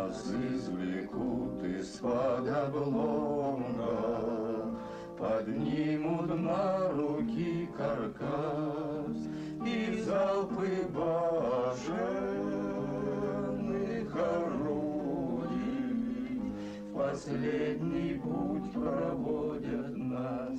Нас извлекут из-под обломка, поднимут на руки каркас и залпы башенных орудий в последний путь проводят нас.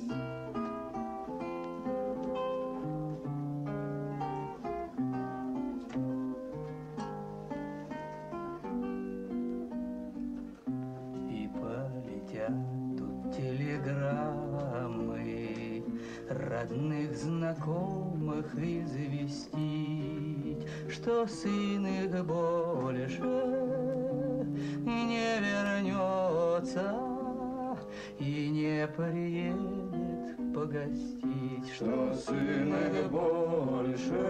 Тут телеграммы родных, знакомых известить, что сын их больше не вернется и не приедет погостить, что сын их больше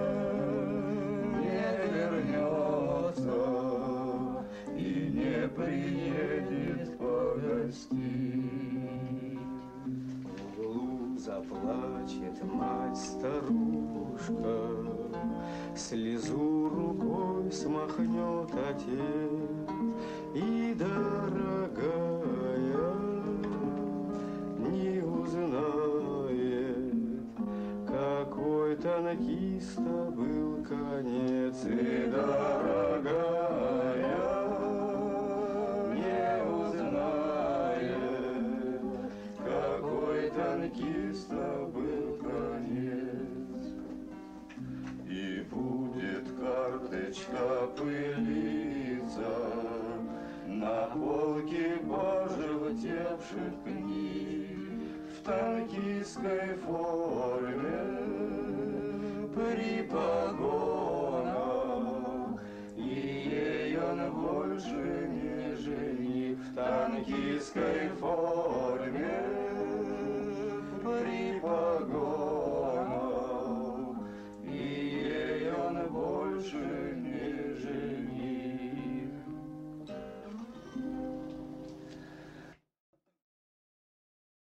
не вернется и не приедет погостить. В углу заплачет мать-старушка, слезу рукой смахнет отец, и, дорогая, не узнает, какой танкиста был конец. И, дорогая, танкиста был конец. И будет карточка пылиться на полке пожелтевших книг в танкистской форме при погонах, и ей он больше не жених в танкистской форме